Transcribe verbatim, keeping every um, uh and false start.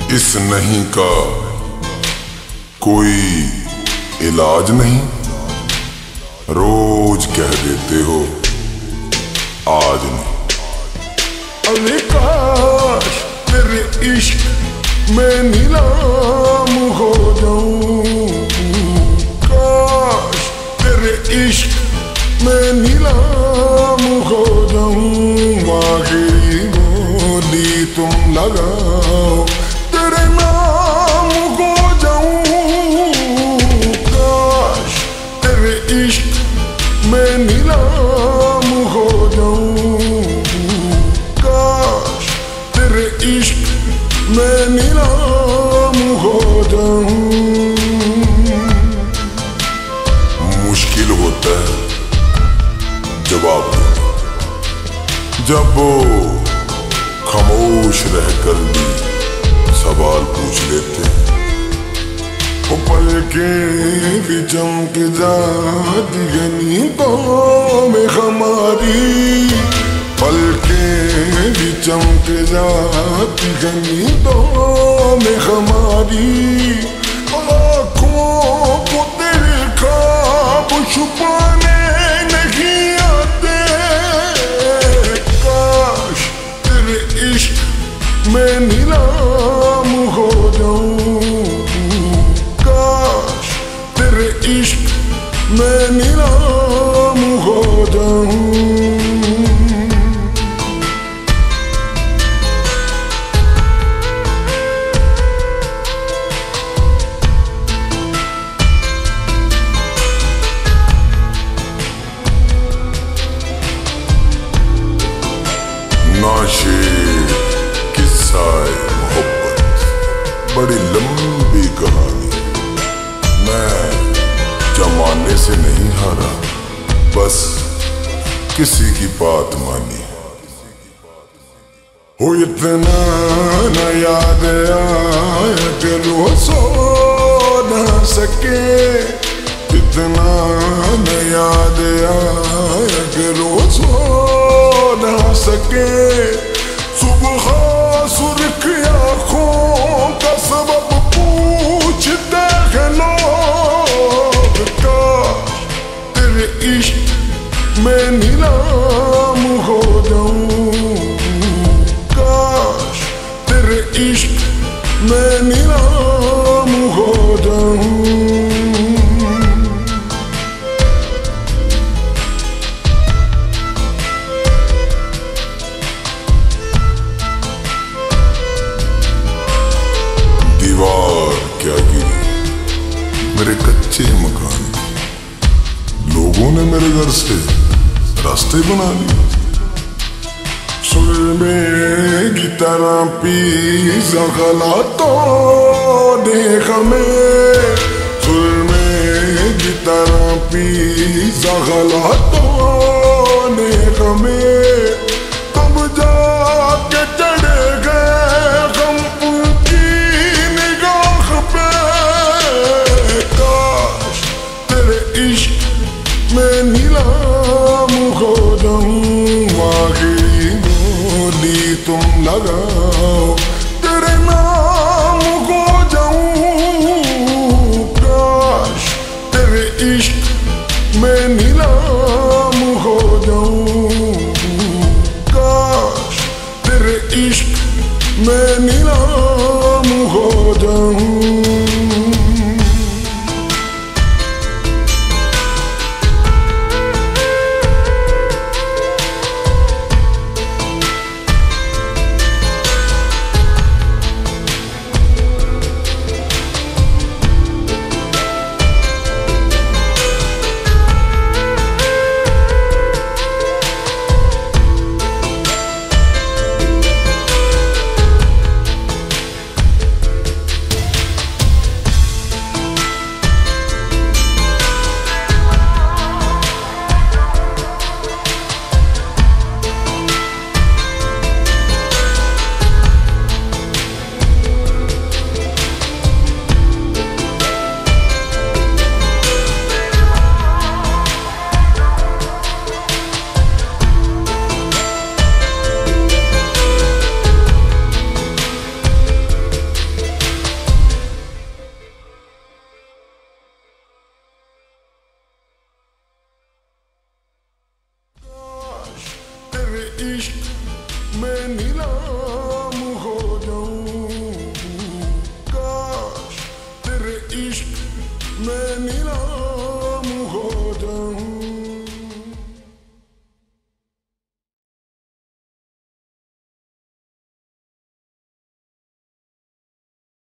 इस नहीं का कोई इलाज नहीं। रोज कह देते हो आज नहीं। अरे काश तेरे इश्क में नीलाम हो जाऊं, काश तेरे इश्क में नीलाम हो जाऊं। आखिरी बोली तुम लगाओ तेरे नाम हो जाऊं। काश तेरे इश्क में नीलाम हो जाऊं, काश तेरे इश्क में नीलाम हो जाऊं। मुश्किल होता है जवाब देना जब वो खामोश रहकर भी सवाल पूछ लेते हैं। वो पलकें भी चमक जाती नींदों में हमारी, पलकें भी चमक जाती नींदों में हमारी। आँखों को तेरे ख्वाब छुपाने नहीं आते। काश तेरे इश्क में नीलाम हो जाऊं, काश तेरे इश्क में नीलाम हो जाऊं। नाशेर किस्सा-ए मोहब्बत बड़ी लंबी कहानी। मैं जमाने से नहीं हारा, बस किसी की बात मानी। हो इतना न याद आया कि रो सो न सके, इतना न याद आया कि रो सो न सके। सुबह सुर्ख आँखों का सबब पूछते हैं लोग। काश तेरे इश्क में नीलाम हो जाऊं, काश तेरे इश्क में नीलाम हो जाऊं। दीवार क्या गिरी मेरे कच्चे मकान की, लोगों ने मेरे घर से रास्ते बना लिए। सुर में गिटारा पीसा गलातों ने हमें, सुर में गिटारा पीसा गलातों ने हमें। तब जाके चढ़े गए हम उनकी निगाह पे। काश तेरे इश्क में नीलाम हो जाऊं। आखिरी बोली तुम लगाओ तेरे नाम हो जाऊं। काश तेरे इश्क में नीलाम हो जाऊं, काश तेरे इश्क में नीलाम हो जाऊं।